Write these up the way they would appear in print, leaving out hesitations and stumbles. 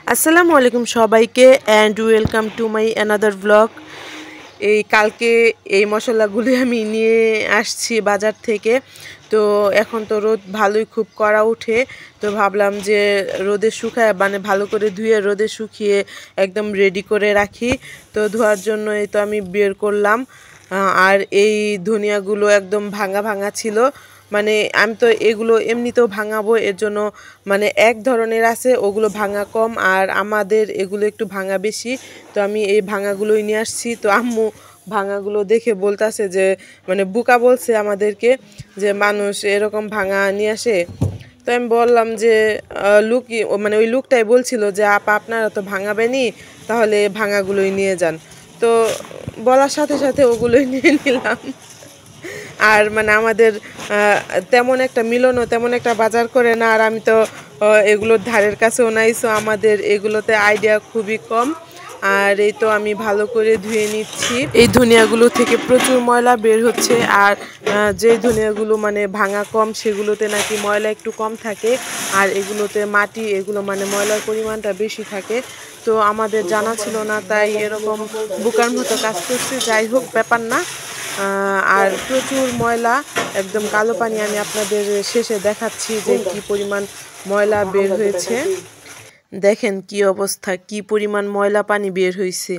আসসালামু আলাইকুম সবাইকে and welcome to my another blog. এই কালকে এই মশলাগুলি আমি নিয়ে আসছি বাজার থেকে। তো এখন তো রোদ ভালোই খুব কড়া উঠে, তো ভাবলাম যে রোদে শুকায় মানে ভালো করে ধুয়ে রোদে শুকিয়ে একদম রেডি করে রাখি। তো ধোয়ার জন্য এই তো আমি বের করলাম। আর এই ধনিয়াগুলো একদম ভাঙা ভাঙা ছিল, মানে আমি তো এগুলো এমনিতেও ভাঙাবো, এর জন্য মানে এক ধরনের আছে ওগুলো ভাঙা কম, আর আমাদের এগুলো একটু ভাঙা বেশি। তো আমি এই ভাঙাগুলোই নিয়ে আসছি। তো আম্মু ভাঙাগুলো দেখে বলতেছে যে মানে বুকা বলছে আমাদেরকে যে মানুষ এরকম ভাঙা নিয়ে আসে। তো আমি বললাম যে লুকই মানে ওই লুকটাই বলছিল যে আপা আপনারা তো ভাঙাবেনি, তাহলে ভাঙাগুলোই নিয়ে যান। তো বলার সাথে সাথে ওগুলোই নিয়ে নিলাম। আর মানে আমাদের তেমন একটা মিলনও তেমন একটা বাজার করে না, আর আমি তো এগুলোর ধারের কাছেও নাই, সো আমাদের এগুলোতে আইডিয়া খুবই কম। আর এই তো আমি ভালো করে ধুয়ে নিচ্ছি। এই ধনিয়াগুলো থেকে প্রচুর ময়লা বের হচ্ছে, আর যে ধনিয়াগুলো মানে ভাঙা কম সেগুলোতে নাকি ময়লা একটু কম থাকে, আর এগুলোতে মাটি এগুলো মানে ময়লার পরিমাণটা বেশি থাকে। তো আমাদের জানা ছিল না, তাই এরকম বোকার মতো কাজ করছে। যাই হোক, ব্যাপার না। আর প্রচুর ময়লা, একদম কালো পানি। আমি আপনাদের শেষে দেখাচ্ছি যে কি পরিমাণ ময়লা বের হয়েছে। দেখেন কি অবস্থা, কি পরিমাণ ময়লা পানি বের হয়েছে।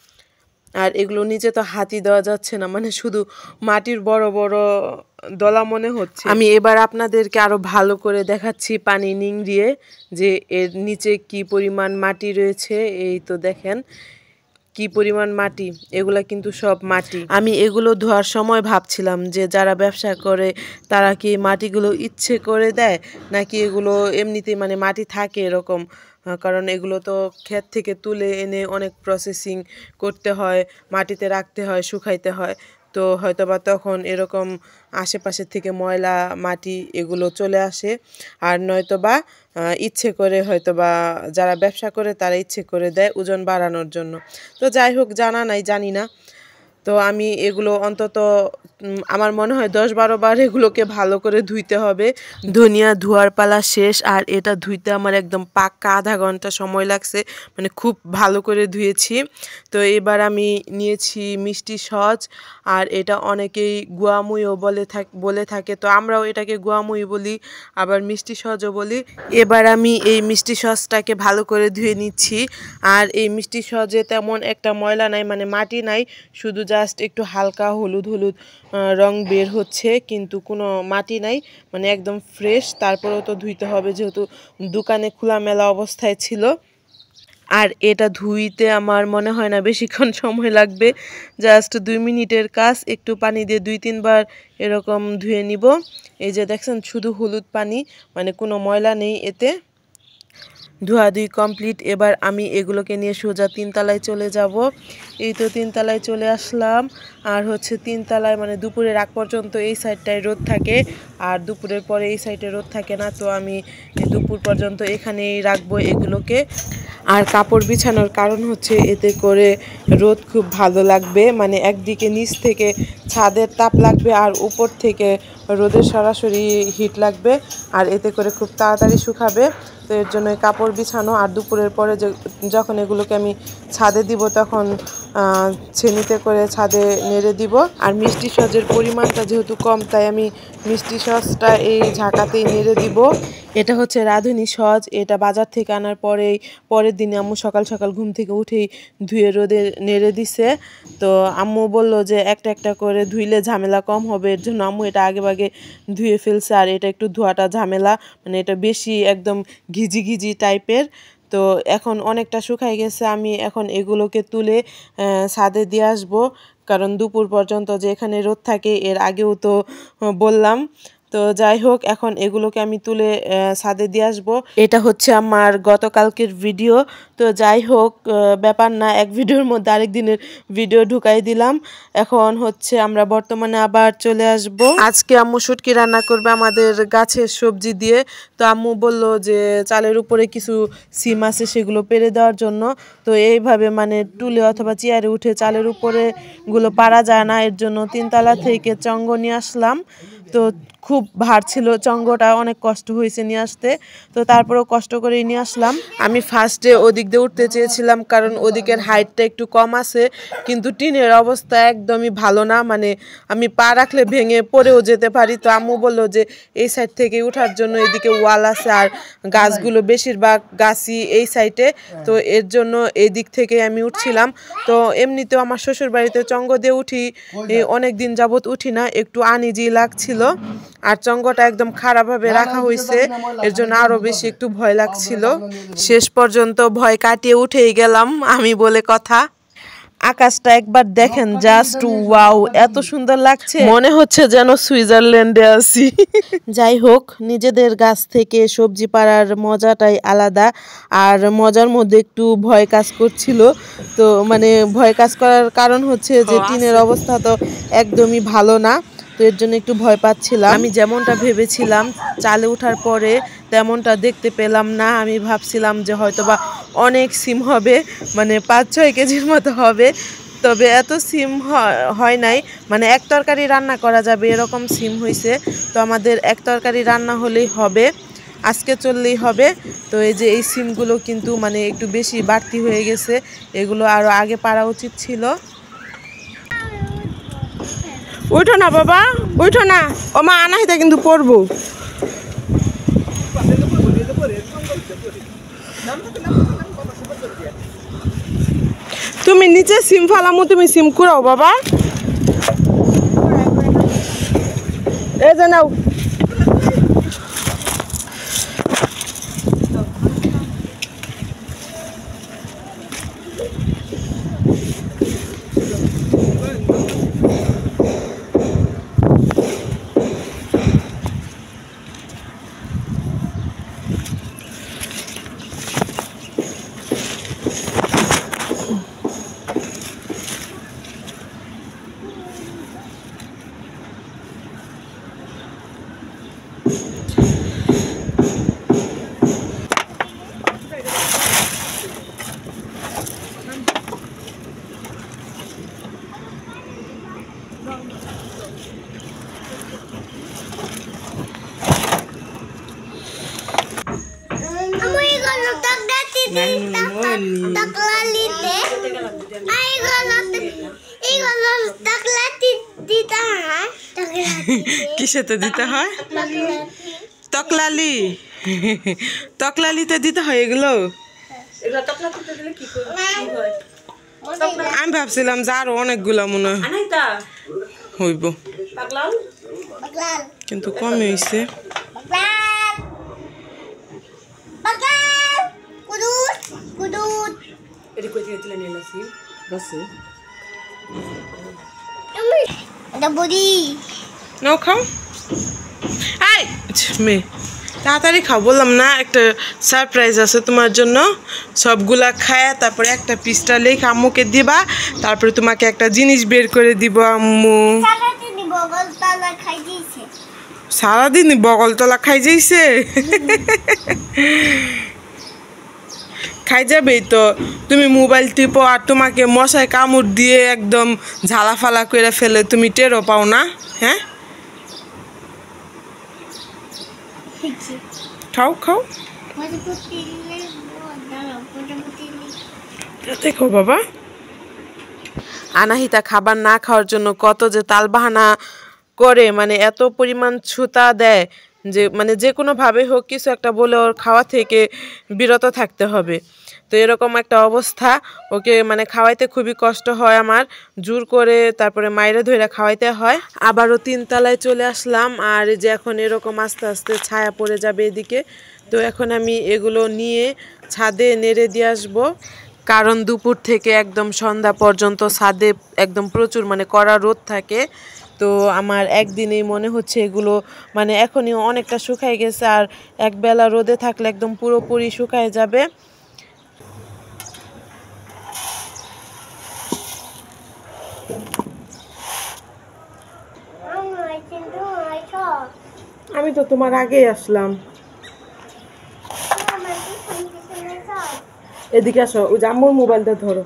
আর এগুলো নিচে তো হাতই দেওয়া যাচ্ছে না, মানে শুধু মাটির বড় বড় দলা মনে হচ্ছে। আমি এবার আপনাদেরকে আরো ভালো করে দেখাচ্ছি পানি নিংড়িয়ে যে এর নিচে কি পরিমাণ মাটি রয়েছে। এই তো দেখেন কি পরিমাণ মাটি, এগুলা কিন্তু সব মাটি। আমি এগুলো ধোয়ার সময় ভাবছিলাম যে যারা ব্যবসা করে তারা কি মাটিগুলো ইচ্ছে করে দেয়, নাকি এগুলো এমনিতেই মানে মাটি থাকে এরকম। কারণ এগুলো তো ক্ষেত থেকে তুলে এনে অনেক প্রসেসিং করতে হয়, মাটিতে রাখতে হয়, শুকাইতে হয়। তো হয়তোবা তখন এরকম আশেপাশের থেকে ময়লা মাটি এগুলো চলে আসে, আর নয়তোবা ইচ্ছে করে হয়তোবা যারা ব্যবসা করে তারা ইচ্ছে করে দেয় ওজন বাড়ানোর জন্য। তো যাই হোক, জানা নাই, জানি না। তো আমি এগুলো অন্তত আমার মনে হয় 10-12 বার এগুলোকে ভালো করে ধুইতে হবে। ধনিয়া ধোয়ার পালা শেষ, আর এটা ধুইতে আমার একদম পাক্কা আধা ঘন্টা সময় লাগছে, মানে খুব ভালো করে ধুয়েছি। তো এবার আমি নিয়েছি মিষ্টি সস, আর এটা অনেকেই গুয়ামুইও বলে থাকে, তো আমরাও এটাকে গুয়ামুই বলি, আবার মিষ্টি সসও বলি। এবার আমি এই মিষ্টি সসটাকে ভালো করে ধুয়ে নিচ্ছি। আর এই মিষ্টি সসে তেমন একটা ময়লা নাই, মানে মাটি নাই, শুধু জাস্ট একটু হালকা হলুদ হলুদ রং বের হচ্ছে, কিন্তু কোনো মাটি নাই, মানে একদম ফ্রেশ। তারপরেও তো ধুইতে হবে যেহেতু দোকানে খোলামেলা অবস্থায় ছিল। আর এটা ধুইতে আমার মনে হয় না বেশিক্ষণ সময় লাগবে, জাস্ট 2 মিনিটের কাজ। একটু পানি দিয়ে 2-3 বার এরকম ধুয়ে নিব। এই যে দেখছেন শুধু হলুদ পানি, মানে কোনো ময়লা নেই এতে। ধোয়াধুয়ি কমপ্লিট। এবার আমি এগুলোকে নিয়ে সোজা 3 তলায় চলে যাব। এই তো 3 তলায় চলে আসলাম। আর হচ্ছে 3 তলায় মানে দুপুরের আগ পর্যন্ত এই সাইডটায় রোদ থাকে, আর দুপুরের পরে এই সাইডে রোদ থাকে না। তো আমি দুপুর পর্যন্ত এখানেই রাখবো এগুলোকে। আর কাপড় বিছানোর কারণ হচ্ছে এতে করে রোদ খুব ভালো লাগবে, মানে একদিকে নিচ থেকে ছাদের তাপ লাগবে, আর উপর থেকে রোদের সরাসরি হিট লাগবে, আর এতে করে খুব তাড়াতাড়ি শুকাবে। তো এর জন্য কাপড় বিছানো। আর দুপুরের পরে যখন এগুলোকে আমি ছাদে দিব তখন ছেনিতে করে ছাদে নেড়ে দিব। আর মিষ্টি সসের পরিমাণটা যেহেতু কম, তাই আমি মিষ্টি সসটা এই ঝাঁকাতেই নেড়ে দিব। এটা হচ্ছে রাঁধুনি সস, এটা বাজার থেকে আনার পরের দিনে আম্মু সকাল সকাল ঘুম থেকে উঠেই ধুয়ে রোদে নেড়ে দিছে। তো আম্মু বলল যে একটা একটা করে ধুইলে ঝামেলা কম হবে, এর জন্য আম্মু এটা আগে ধুয়ে ফেলছে। আর এটা একটু ধোয়াটা ঝামেলা, মানে এটা বেশি একদম ঘিজি ঘিজি টাইপের। তো এখন অনেকটা শুকাই গেছে, আমি এখন এগুলোকে তুলে ছাদে দিয়ে আসবো, কারণ দুপুর পর্যন্ত যে এখানে রোদ থাকে এর আগেও তো বললাম। তো যাই হোক, এখন এগুলোকে আমি তুলে ছাদে দিয়ে আসবো। এটা হচ্ছে আমার গতকালকের ভিডিও। তো যাই হোক, ব্যাপার না, এক ভিডিওর মধ্যে আরেক দিনের ভিডিও ঢুকাই দিলাম। এখন হচ্ছে আমরা বর্তমানে আবার চলে আসব। আজকে আম্মু শুটকি রান্না করবে আমাদের গাছের সবজি দিয়ে। তো আম্মু বলল যে চালের উপরে কিছু সিম আছে সেগুলো পেরে দেওয়ার জন্য। তো এইভাবে মানে টুলে অথবা চেয়ারে উঠে চালের উপরে গুলো পারা যায় না, এর জন্য 3 তলা থেকে চঙ্গ নিয়ে আসলাম। তো খুব ভার ছিল, চঙ্গটা অনেক কষ্ট হয়েছে নিয়ে আসতে। তো তারপরেও কষ্ট করে নিয়ে আসলাম। আমি ফার্স্টে ওদিক দিয়ে উঠতে চেয়েছিলাম, কারণ ওদিকের হাইটটা একটু কম আছে, কিন্তু টিনের অবস্থা একদমই ভালো না, মানে আমি পা রাখলে ভেঙে পড়েও যেতে পারি। তো আম্মু বললো যে এই সাইড থেকে ওঠার জন্য এদিকে ওয়াল আছে, আর গাছগুলো বেশিরভাগ গাছই এই সাইডে, তো এর জন্য এই দিক থেকে আমি উঠছিলাম। তো এমনিতেও আমার শ্বশুর বাড়িতে চঙ্গ দিয়ে উঠি, অনেক দিন যাবত উঠি না, একটু আনইজি লাগছিল, আর চঙ্গটা একদম খারাপভাবে রাখা হয়েছে, এর জন্য আরো বেশি একটু ভয় লাগছিল। শেষ পর্যন্ত ভয় কাটিয়ে উঠেই গেলাম আমি বলে কথা। আকাশটা একবার দেখেন, জাস্ট ওয়াও, এত সুন্দর লাগছে, মনে হচ্ছে যেন সুইজারল্যান্ডে আছি। যাই হোক, নিজেদের গাছ থেকে সবজি পাড়ার মজাটাই আলাদা, আর মজার মধ্যে একটু ভয় কাজ করছিল। তো মানে ভয় কাজ করার কারণ হচ্ছে যে টিনের অবস্থা তো একদমই ভালো না, তো এর জন্য একটু ভয় পাচ্ছিলাম। আমি যেমনটা ভেবেছিলাম চালে ওঠার পরে তেমনটা দেখতে পেলাম না। আমি ভাবছিলাম যে হয়তোবা অনেক সিম হবে, মানে 5-6 কেজির মতো হবে, তবে এত সিম হয় নাই, মানে এক তরকারি রান্না করা যাবে এরকম সিম হয়েছে। তো আমাদের এক তরকারি রান্না হলেই হবে, আজকে চললেই হবে। তো এই যে এই সিমগুলো কিন্তু মানে একটু বেশি বাড়তি হয়ে গেছে, এগুলো আরও আগে পারা উচিত ছিল। উঠো না বাবা, উঠো না, ও মা আনাহিতা কিন্তু পড়বো। তুমি নিচে সিম ফালামো, তুমি সিম কুড়াও বাবা, এই যে নাও। কিসেতে দিতে হয়? তকলালি, তকলালিতে দিতে হয় এগুলো। আমি ভাবছিলাম যে আরো অনেকগুলো মনে হইব, কিন্তু কমে হয়েছে। নাও খাও, মেয়ে তাড়াতাড়ি খাও, বললাম না একটা সারপ্রাইজ আছে তোমার জন্য। সবগুলা খায়া তারপরে একটা পিসটা লেখা আম্মুকে দিবা, তারপরে তোমাকে একটা জিনিস বের করে দিব আম্মু। সারাদিনই বগলতলা খাই যাইছে, খাই যাবেই তো। তুমি মোবাইল টিপো আর তোমাকে মশায় কামড় দিয়ে একদম ঝালাফালা করে ফেলে, তুমি টেরও পাও না। হ্যাঁ, খাও খাও, দেখো বাবা। আনাহিতা খাবার না খাওয়ার জন্য কত যে তালবাহানা করে, মানে এত পরিমাণ ছুতা দেয় যে মানে যে কোনোভাবে হোক কিছু একটা বলে ওর খাওয়া থেকে বিরত থাকতে হবে। তো এরকম একটা অবস্থা, ওকে মানে খাওয়াইতে খুবই কষ্ট হয় আমার, জোর করে তারপরে মাইরে ধরে খাওয়াইতে হয়। আবারও 3 তলায় চলে আসলাম, আর যে এখন এরকম আস্তে আস্তে ছায়া পড়ে যাবে এদিকে। তো এখন আমি এগুলো নিয়ে ছাদে নেড়ে দিয়ে আসবো, কারণ দুপুর থেকে একদম সন্ধ্যা পর্যন্ত ছাদে একদম প্রচুর মানে কড়া রোদ থাকে। তো আমার একদিনেই মনে হচ্ছে এগুলো মানে এখনই অনেকটা শুকায় গেছে, আর একবেলা রোদে থাকলে একদম পুরোপুরি শুকায় যাবে। আমি তো তোমার আগেই আসলাম। এদিকে আসো, ওই যে আম্মুর মোবাইলটা ধরো।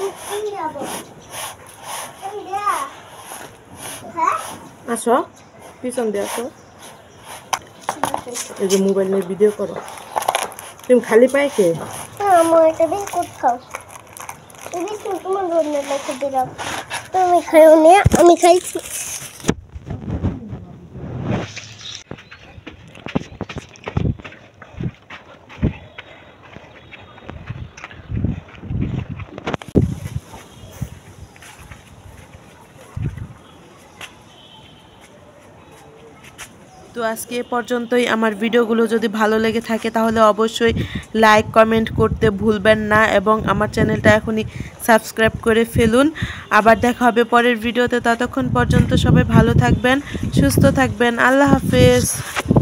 আসো, পিছন দিয়ে আসো এই যে মোবাইল নিয়ে ভিডিও করো তুমি খালি পায়ে কে আমার এটা দিন কোথাও এই বিস্কুট তোমার জন্য রেখে দিলাম তুমি খাও না আমি খাইছি তো আজকে এ পর্যন্তই আমার ভিডিওগুলো যদি ভালো লেগে থাকে তাহলে অবশ্যই লাইক কমেন্ট করতে ভুলবেন না এবং আমার চ্যানেলটা এখনই সাবস্ক্রাইব করে ফেলুন আবার দেখা হবে পরের ভিডিওতে ততক্ষণ পর্যন্ত সবাই ভালো থাকবেন সুস্থ থাকবেন আল্লাহ হাফেজ